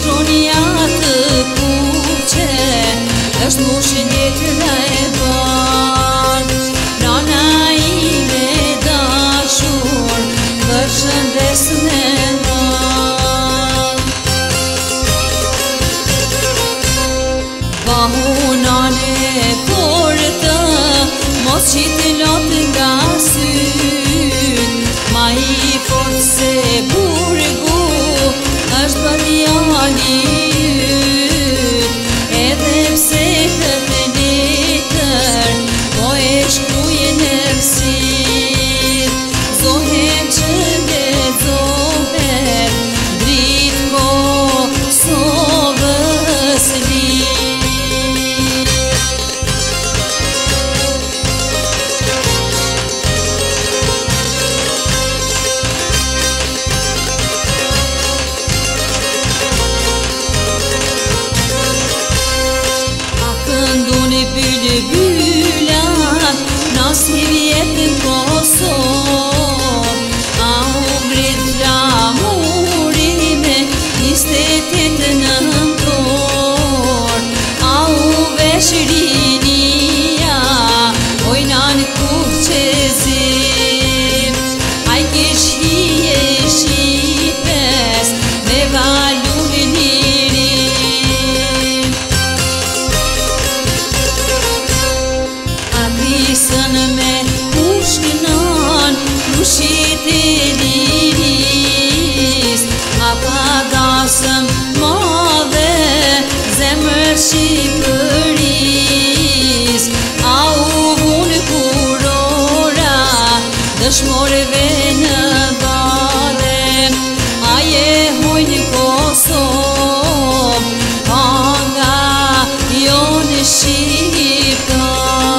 shkronja të kuqe, është mushë letra e ban. Nana ime dashur, përshëndes me man. Bahu nane portë, mos që të lotë nga syt, ma i fort se burgu është bërjani yt. Edhe pse këtë letër po e shkruaj në vësit, zohem që lexohet dritë Kosovës lit. Këndoni bylbylat, nasi vjetë në Kosovë, a u ngrit flamurime 28 nëntor, a u vesh rinia, ojnan kurqezim, a i kish hije shqipes me valurin lirim. Krisën me pushkënon, lushit e liris, a pagasëm madhe, zemër Shqipëris, a u vunë kurora, dëshmoreve në vare, a je hojnë Kosovë, panga jonë Shqiptar.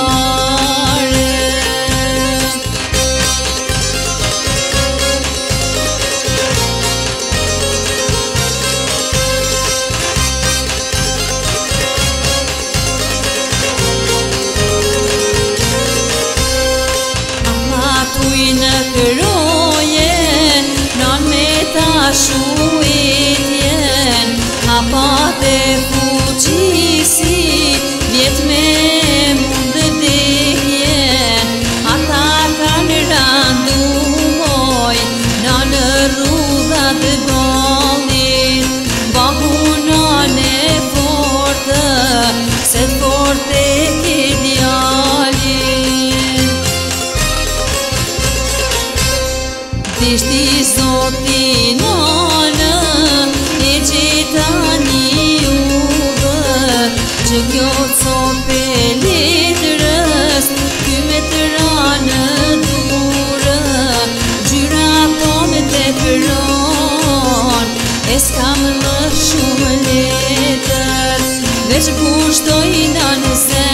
Në këroje, non me ta shuetjen, a pate fuqisi, vjet me mundë dekjen, ata kanë randu moj, në rrughat e bollit, bahunon e fortë, se të fortë e ke djalin. Dishti zoti nonë, e gjeta një uvë, që kjo cope letrës, ky me të ranë durë, gjyra po me të përon, e s'kam më shumë letër, veç kushtoj në nëse